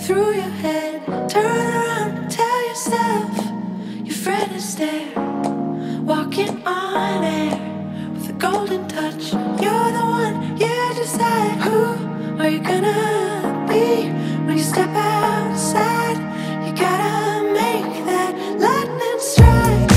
through your head. Turn around, tell yourself your friend is there, walking on air with a golden touch. You're the one, you decide. Who are you gonna be when you step outside? You gotta make that lightning strike.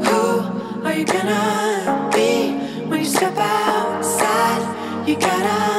Are you gonna be when you step outside? You gotta